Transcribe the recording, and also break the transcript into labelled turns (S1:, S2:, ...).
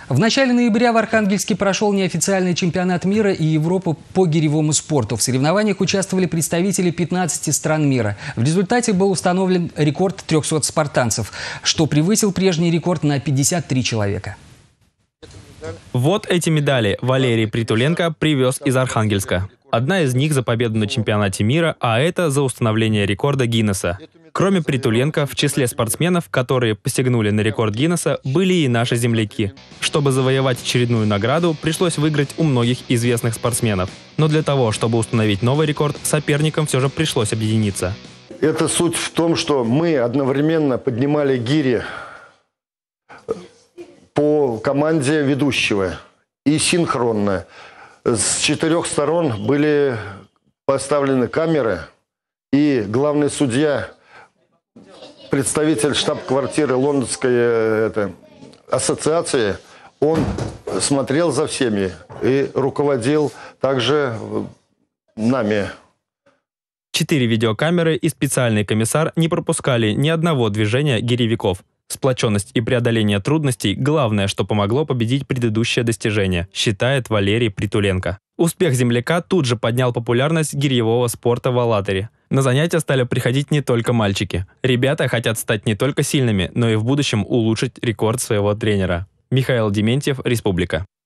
S1: В начале ноября в Архангельске прошел неофициальный чемпионат мира и Европы по гиревому спорту. В соревнованиях участвовали представители 15 стран мира. В результате был установлен рекорд 300 спартанцев, что превысил прежний рекорд на 53 человека.
S2: Вот эти медали Валерий Притуленко привез из Архангельска. Одна из них за победу на чемпионате мира, а это за установление рекорда Гиннесса. Кроме Притуленко, в числе спортсменов, которые посягнули на рекорд Гиннесса, были и наши земляки. Чтобы завоевать очередную награду, пришлось выиграть у многих известных спортсменов. Но для того, чтобы установить новый рекорд, соперникам все же пришлось объединиться.
S3: Это суть в том, что мы одновременно поднимали гири по команде ведущего и синхронно. С 4 сторон были поставлены камеры, и главный судья, представитель штаб-квартиры Лондонской ассоциации, он смотрел за всеми и руководил также нами.
S2: 4 видеокамеры и специальный комиссар не пропускали ни одного движения гиревиков. Сплоченность и преодоление трудностей – главное, что помогло победить предыдущее достижение, считает Валерий Притуленко. Успех земляка тут же поднял популярность гирьевого спорта в Алатыре. На занятия стали приходить не только мальчики. Ребята хотят стать не только сильными, но и в будущем улучшить рекорд своего тренера. Михаил Дементьев, Республика.